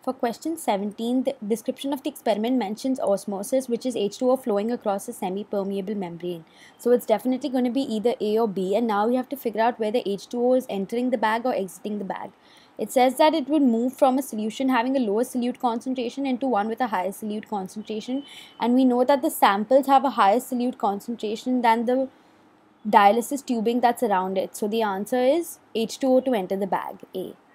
For question 17, the description of the experiment mentions osmosis, which is H2O flowing across a semi-permeable membrane. So it's definitely going to be either A or B, and now we have to figure out whether H2O is entering the bag or exiting the bag. It says that it would move from a solution having a lower solute concentration into one with a higher solute concentration, and we know that the samples have a higher solute concentration than the dialysis tubing that's around it. So the answer is H2O to enter the bag, A.